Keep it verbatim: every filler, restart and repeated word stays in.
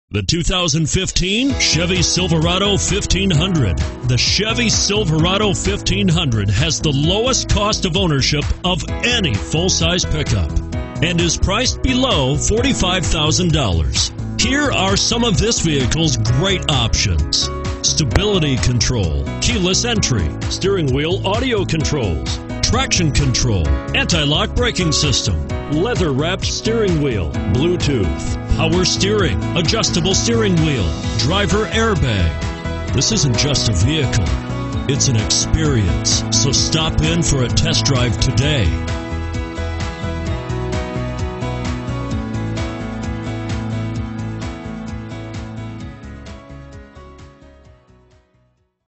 The two thousand fifteen Chevy Silverado fifteen hundred. The Chevy Silverado fifteen hundred has the lowest cost of ownership of any full-size pickup and is priced below forty-five thousand dollars. Here are some of this vehicle's great options: stability control, keyless entry, steering wheel audio controls, traction control, anti-lock braking system, leather-wrapped steering wheel, Bluetooth, power steering, adjustable steering wheel, driver airbag. This isn't just a vehicle, it's an experience. So stop in for a test drive today.